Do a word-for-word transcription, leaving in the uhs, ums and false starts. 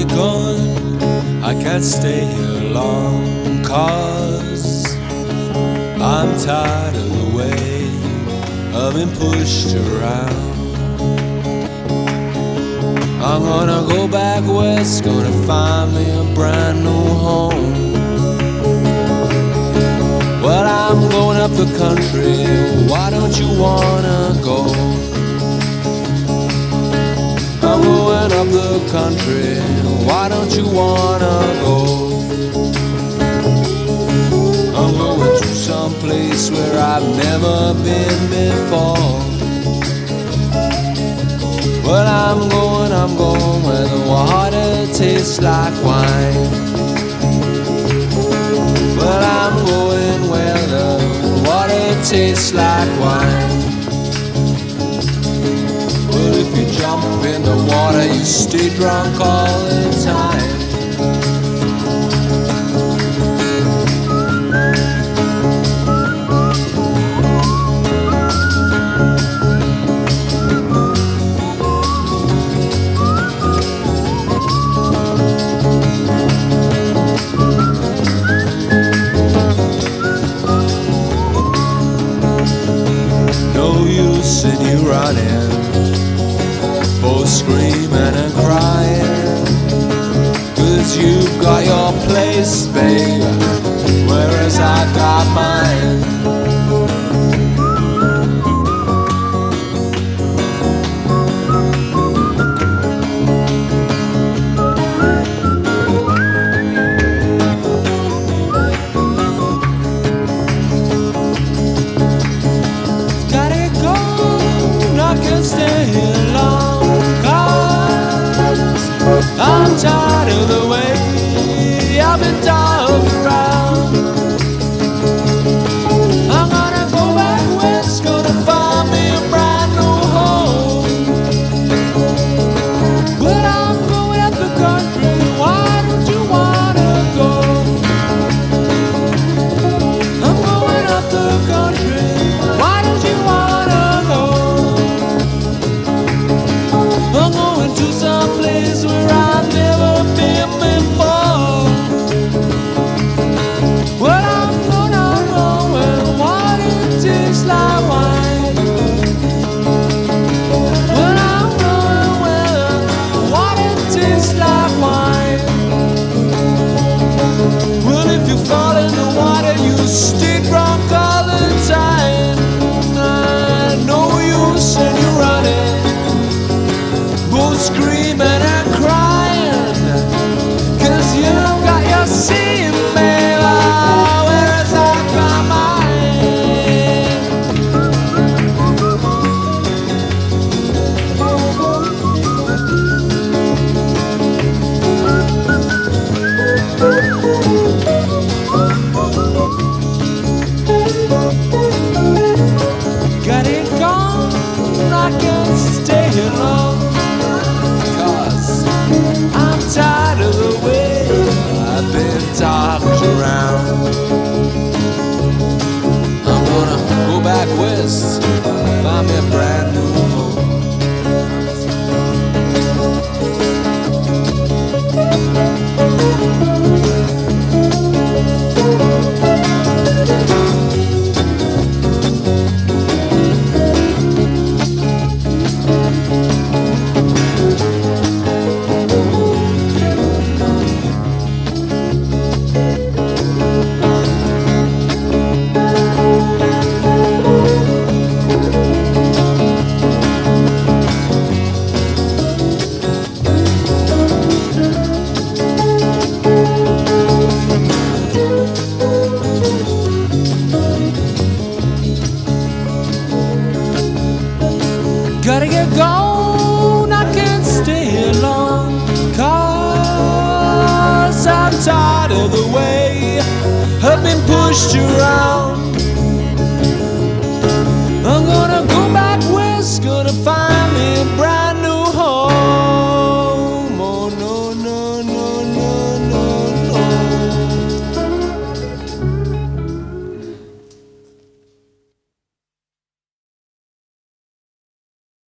get going, I can't stay here long, 'cause I'm tired of the way I've been pushed around. I'm gonna go back west, gonna find me a brand new home. Well, I'm going up the country, why don't you wanna go? I'm going up the country, why don't you wanna go? I'm going to some place where I've never been before. Well, I'm going, I'm going where the water tastes like wine. Well, I'm going where the water tastes like wine. Well, if you jump in the water, you stay drunk all the time. And you running, both screaming and crying, 'cause you've got your place, babe, whereas I got mine. Stay here long, 'cause I'm tired of the way I've been dogged around. I'm gonna go back west, gonna find me a brand new home. But I'm going up the country, why don't you wanna go? I'm going up the country, why don't you wanna go? I'm going to some place where I've never been before. Well, I'm going, I'm going where the water tastes like wine. Well, I'm going where the water tastes like wine. Well, if you fall in the water, you stay drunk all the time. I know you said you're running, both screaming and crying, 'cause you've got your sea mail, whereas I got mine. Got it gone, I can't stay here long, I'm tired of the way I've been talked around. I'm gonna go back west, find me a brand new home. Gotta get gone, I can't stay here long, 'cause I'm tired of the way I've been pushed around.